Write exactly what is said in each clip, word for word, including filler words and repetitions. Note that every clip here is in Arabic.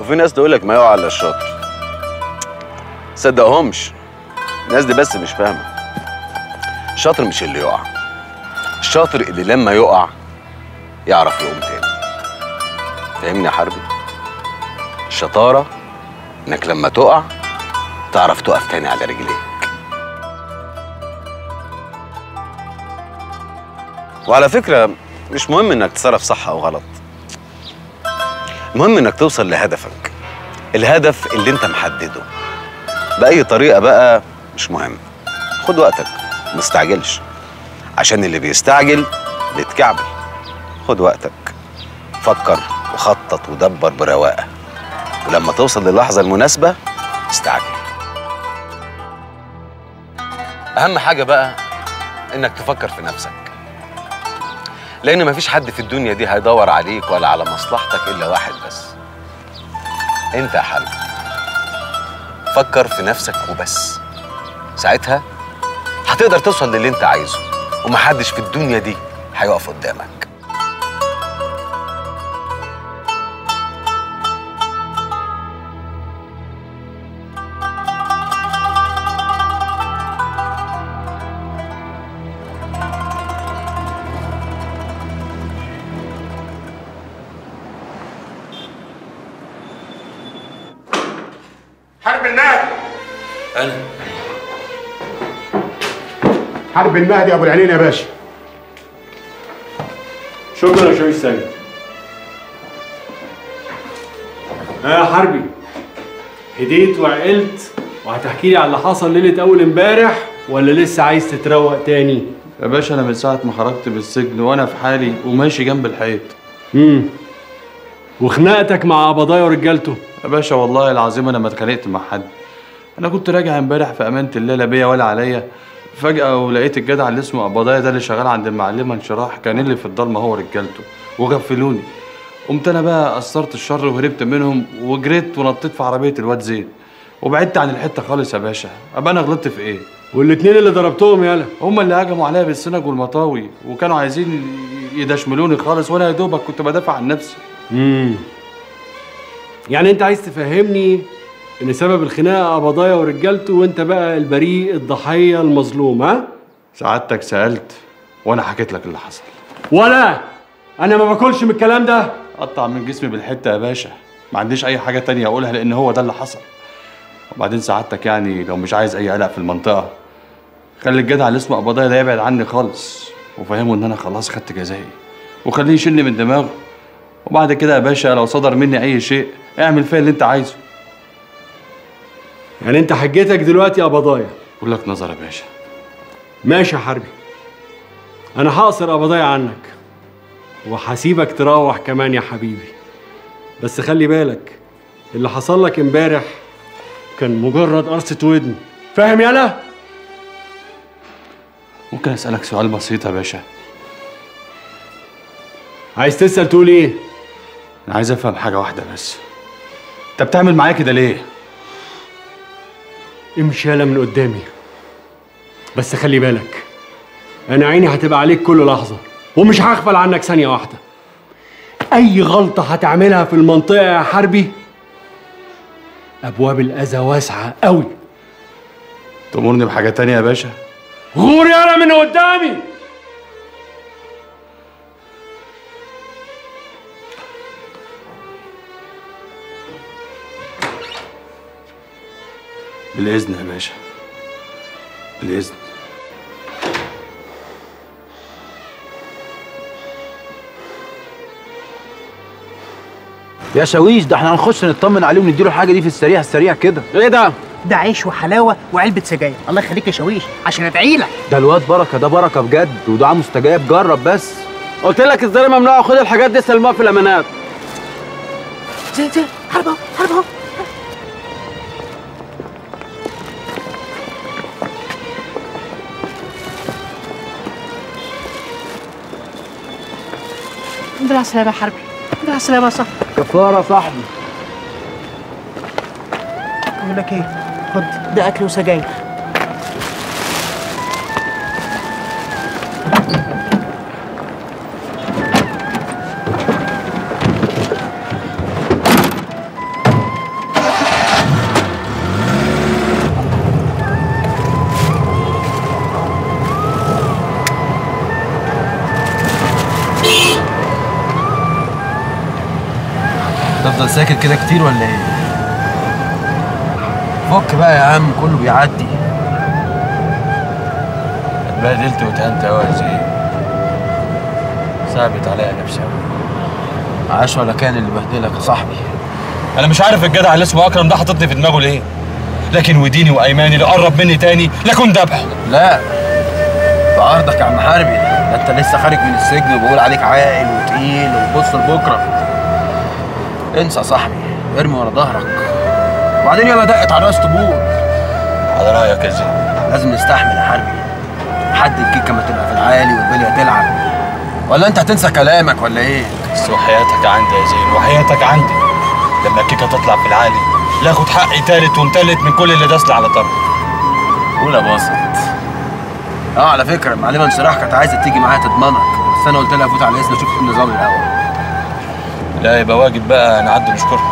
وفي ناس تقول لك ما يقع الا الشاطر. صدقهمش، الناس دي بس مش فاهمه. الشاطر مش اللي يقع، الشاطر اللي لما يقع يعرف يقوم تاني. فاهمني يا حربي؟ الشطاره انك لما تقع تعرف تقف تاني على رجليك. وعلى فكره مش مهم انك تتصرف صح او غلط، المهم انك توصل لهدفك، الهدف اللي انت محدده باي طريقه بقى مش مهم. خد وقتك ما تستعجلش، عشان اللي بيستعجل بيتكعبل. خد وقتك، فكر وخطط ودبر برواقه، ولما توصل للحظه المناسبه استعجل. اهم حاجه بقى انك تفكر في نفسك، لان مفيش حد في الدنيا دي هيدور عليك ولا على مصلحتك الا واحد بس، انت يا حبيبي. فكر في نفسك وبس، ساعتها هتقدر توصل للي انت عايزه، ومحدش في الدنيا دي هيقف قدامك. حرب المهدي. أنا حرب المهدي أبو العينين يا باشا. شكرا يا شويش سيد. ها يا حربي، هديت وعقلت وهتحكي لي على اللي حصل ليلة أول امبارح ولا لسه عايز تتروق تاني؟ يا باشا أنا من ساعة ما خرجت من السجن وأنا في حالي وماشي جنب الحيط. امم وخناقتك مع قبضايا ورجالته؟ يا باشا والله العظيم أنا ما اتخانقت مع حد. أنا كنت راجع امبارح في أمانة الله لا بيا ولا عليا، فجأة ولقيت الجدع اللي اسمه قبضايا ده اللي شغال عند المعلمة انشراح كان اللي في الضلمة هو ورجالته وغفلوني. قمت أنا بقى قصرت الشر وهربت منهم وجريت ونطيت في عربية الواد زين وبعدت عن الحتة خالص يا باشا. أبقى أنا غلطت في إيه؟ والاتنين اللي ضربتهم يالا هما اللي هجموا عليا بالسنج والمطاوي وكانوا عايزين يدشملوني خالص وانا يا دوبك كنت بدافع عن نفسي. امم يعني انت عايز تفهمني ان سبب الخناقه قبضايا ورجالته وانت بقى البريء الضحيه المظلوم؟ ها؟ سعادتك سألت وانا حكيت لك اللي حصل. ولا انا ما باكلش من الكلام ده. قطع من جسمي بالحته يا باشا، ما عنديش اي حاجه تانية اقولها لان هو ده اللي حصل. وبعدين سعادتك يعني لو مش عايز اي قلق في المنطقه خلي الجدع اللي اسمه قبضايا ده يبعد عني خالص وفهمه ان انا خلاص خدت جزائي وخليه يشيلني من دماغه. وبعد كده يا باشا لو صدر مني اي شيء اعمل فيا اللي انت عايزه. يعني انت حجتك دلوقتي قبضايا؟ كل لك نظر يا باشا. ماشي يا حربي، انا هقصر قبضايا عنك وهسيبك تروح كمان يا حبيبي، بس خلي بالك اللي حصل لك امبارح كان مجرد قرصة ودن، فاهم يالا؟ ممكن اسالك سؤال بسيط يا باشا؟ عايز تسال تقول ايه؟ انا عايز افهم حاجه واحده بس، انت بتعمل معايا كده ليه؟ امشي يالا من قدامي، بس خلي بالك انا عيني هتبقى عليك كل لحظه ومش هغفل عنك ثانيه واحده. اي غلطه هتعملها في المنطقه يا حربي ابواب الاذى واسعه قوي. تأمرني بحاجه تانية يا باشا؟ غور يالا من قدامي. بالإذن يا باشا، بالإذن. يا شاويش ده احنا هنخش نطمن عليه ونديله الحاجه دي في السريع السريع كده. ايه ده؟ ده عيش وحلاوه وعلبه سجاير. الله يخليك يا شاويش عشان ادعي لك. ده الواد بركه، ده بركه بجد ودعاء مستجاب، جرب بس. قلت لك ازاي ممنوع خد الحاجات دي سلمها في الامانات. زين زين حرب اهو حرب اهو. الحمد لله على السلامة يا حربي. الحمد لله على السلامة يا صاحبي. كفاره يا صاحبي. بقول لك ايه؟ خد ده اكل وسجاير. هتفضل ساكت كده كتير ولا ايه؟ فك بقى يا عم، كله بيعدي. اتبهدلت واتهنت قوي يا زين. صعبت عليا نفسي قوي. عاش ولا كان اللي بهدلك يا صاحبي؟ انا مش عارف الجدع اللي اسمه اكرم ده حاططني في دماغه ليه، لكن وديني وايماني اللي قرب مني تاني لكن ذبحه. لا بعرضك يا عم حربي، ده انت لسه خارج من السجن وبقول عليك عاقل وتقيل وبص لبكره. انسى يا صاحبي، ارمي ورا ظهرك، وبعدين يلا دقت على راس طبول. على رايك يا زين. لازم نستحمل يا حربي لحد الكيكه ما تبقى في العالي والبليه تلعب. ولا انت هتنسى كلامك ولا ايه؟ بس وحياتك عندي يا زين، وحياتك عندي لما الكيكه تطلع في العالي لا اخد حقي تالت ومتلت من كل اللي داسلي على طرف. قول يا باسط. اه على فكره المعلمه انشراح كانت عايزه تيجي معايا تضمنك، بس انا قلت لها فوت على الاسم اشوف النظام الاول. لا يبقى واجب بقى نعدي نشكرها.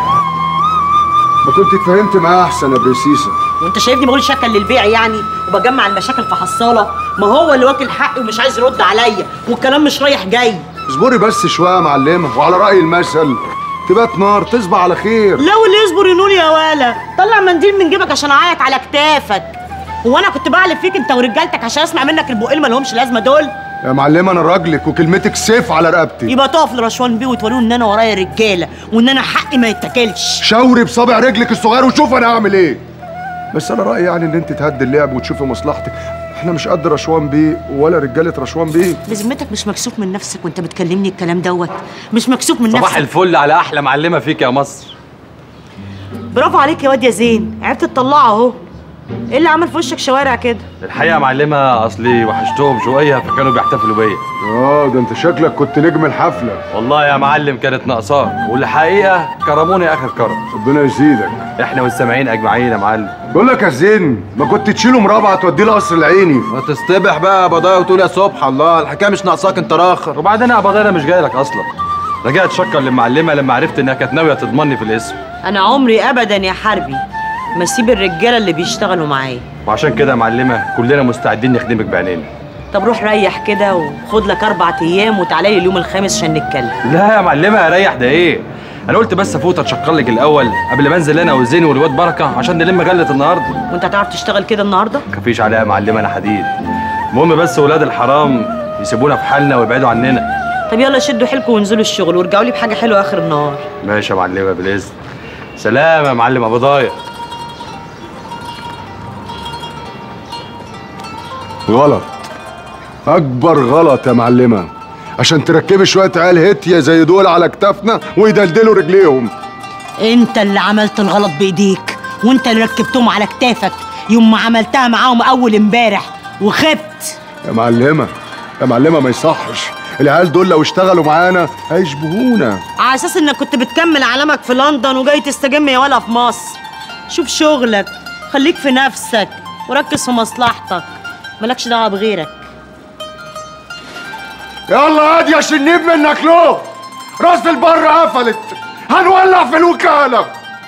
ما كنت اتفاهمت معاه احسن يا بريسيسه. وانت شايفني بقول شكل للبيع يعني وبجمع المشاكل في حصاله؟ ما هو اللي واكل حقي ومش عايز يرد عليا، والكلام مش رايح جاي. اصبري بس شويه يا معلمه، وعلى راي المثل تبات نار تصبح على خير. لا واللي يصبر ينول يا ولا. طلع منديل من جيبك عشان اعيط على كتافك. هو انا كنت بعلف فيك انت ورجالتك عشان اسمع منك البقين ما لهمش لازمه دول؟ يا معلمه انا راجلك وكلمتك سيف على رقبتي. يبقى تقف لرشوان بيه وتوريه ان انا ورايا رجاله وان انا حقي ما يتاكلش. شاوري بصابع رجلك الصغير وشوف انا هعمل ايه. بس انا رايي يعني ان انت تهدي اللعب وتشوفي مصلحتك، احنا مش قد رشوان بيه ولا رجاله رشوان بيه. بذمتك مش مكسوف من نفسك وانت بتكلمني الكلام دوت؟ مش مكسوف من صباح نفسك؟ صباح الفل على احلى معلمه فيك يا مصر. برافو عليك يا واد يا زين، عرفت تطلعه اهو. ايه اللي عمل في وشك شوارع كده؟ الحقيقه يا معلمه اصلي وحشتهم شويه فكانوا بيحتفلوا بيا. اه ده انت شكلك كنت نجم الحفله. والله يا معلم كانت ناقصاك، والحقيقه كرموني اخر كرم. ربنا يزيدك. احنا والسامعين اجمعين يا معلم. بقول لك يا زين، ما كنت تشيله مرابعه توديه لقصر العيني. ما تستبح بقى يا بضايا وتقول يا سبح الله، الحكايه مش ناقصاك انت راخر. وبعدين يا بضايا انا مش جاي لك اصلا، رجعت شكر للمعلمه لما عرفت انها كانت ناويه تضمني في الاسم. انا عمري ابدا يا حربي ما اسيب الرجاله اللي بيشتغلوا معايا، وعشان كده يا معلمه كلنا مستعدين نخدمك بعينينا. طب روح ريح كده وخد لك اربع ايام وتعالى لي اليوم الخامس عشان نتكلم. لا يا معلمه اريح ده ايه؟ انا قلت بس افوت اتشكر لك الاول قبل ما انزل انا وزين والواد بركه عشان نلم غله النهارده. وانت هتعرف تشتغل كده النهارده؟ مفيش عليها يا معلمه انا حديد. المهم بس ولاد الحرام يسيبونا في حالنا ويبعدوا عننا. طب يلا شدوا حيلكم وانزلوا الشغل وارجعوا لي بحاجه حلوه اخر النهار. ماشي يا معلمه بالاذن. سلام يا معلم ابو ضايع. غلط، اكبر غلط يا معلمه، عشان تركبي شويه عيال هتيه زي دول على كتافنا ويدلدلوا رجليهم. انت اللي عملت الغلط بايديك، وانت اللي ركبتهم على كتافك يوم ما عملتها معاهم اول امبارح وخبت. يا معلمه يا معلمه ما يصحش، العيال دول لو اشتغلوا معانا هيشبهونا. على اساس انك كنت بتكمل علامك في لندن وجاي تستجم يا ولا في مصر. شوف شغلك، خليك في نفسك وركز في مصلحتك، مالكش دعوه بغيرك. يلا هادي عشان نجيب منك له، راس البر قفلت، هنولع في الوكاله.